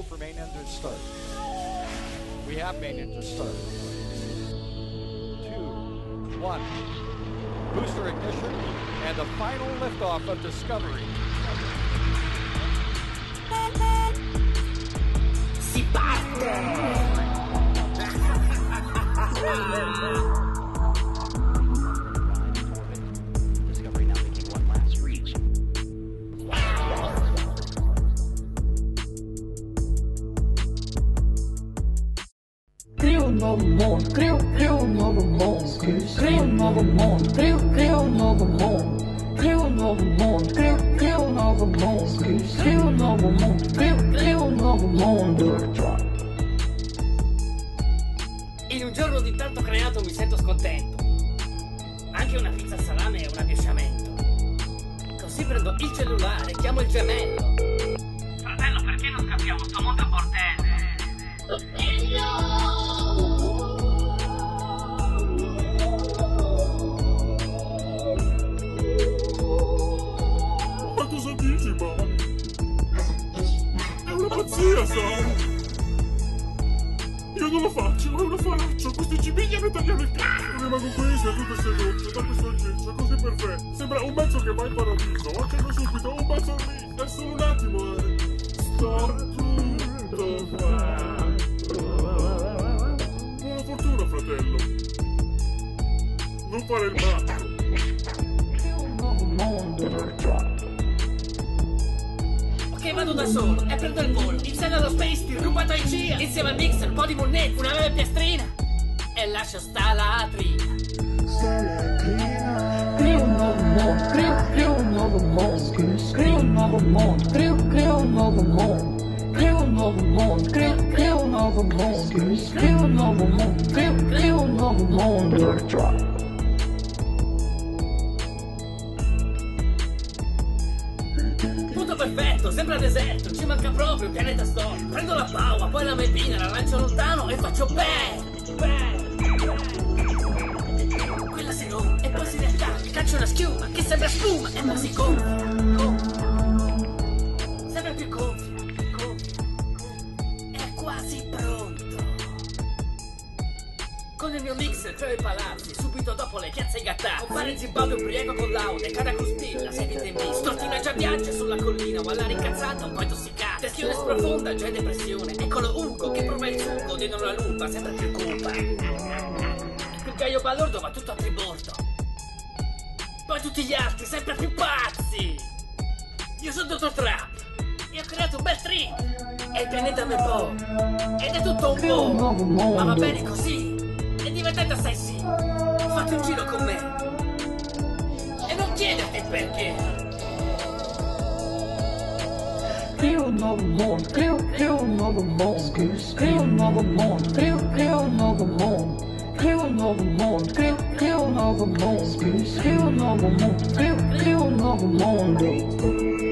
go for main engine start. We have main engine start. 2, 1. Booster ignition and the final liftoff of Discovery. Si parte! Discovery now making one last reach. Crio um novo mundo, crio um novo mundo, crio um novo mundo, crio um novo mundo, crio um novo mundo, crio um novo mundo, crio um novo mundo, crio um novo mundo. In un giorno di tanto creato mi sento scontento. Anche una pizza al salame è un avvicinamento. Così prendo il cellulare, chiamo il gemello. Fratello, perché non scappiamo? Sto mondo a bordello. Ma cosa dici, mamma? È una pazzia, sai? Io non lo faccio, questi cibigliano tagliano il cazzo. Rimango qui seduto sedotto da questo aggeggio, è così perfetto. Sembra un mezzo che va in paradiso, accendo subito, un bacio lì, è solo un attimo, sto tutto qua. Buona fortuna, fratello. Non fare il matto. Un nuovo mondo. Ok, vado da solo e prendo il volo. Insieme allo Space ti rubato in CIA. Insieme al mixer, un po' di munnezza, una bella piastrina. E lascio sta la trina. Crio un nuovo mondo, crio un nuovo mondo, crio un nuovo mondo, crio un nuovo mondo, crio un nuovo mondo, crio un nuovo mondo, crio un nuovo mondo, crio un nuovo mondo. Tutto perfetto, sembra deserto, ci manca proprio il pianeta storico. Prendo la paua, poi la mebina, la lancio lontano e faccio bang! Quella si rompe e poi si riattacca, caccio una schiuma che sembra spuma e poi si gonfia. Sembra più gonfia. È quasi pronto. Con il mio mixer creo i palazzi, subito dopo le piazze i gattazzi. Compare Zimbabwe ubriaco con laude, cada crustilla, sedite in me. Stortina già viaggia sulla collina, ma l'aria incazzata un po' intossicata. Testione sprofonda, già in depressione. Eccolo Ugo che prova il sugo dentro la lupa, sempre più cupa. Il gaio balordo va tutto a tribordo. Poi tutti gli altri, sempre più pazzi. Io sono Dottor Trap e ho creato un bel trip. E il pianeta me po'. Ed è tutto un po'. Ma va bene così. È divertente assai sì. Fate un giro con me. E non chiederti perché. Crio un nuovo mondo, crio un nuovo mondo, crio un nuovo mondo, crio un nuovo mondo, crio un nuovo mondo, crio un nuovo mondo, crio un nuovo mondo, crio un nuovo mondo.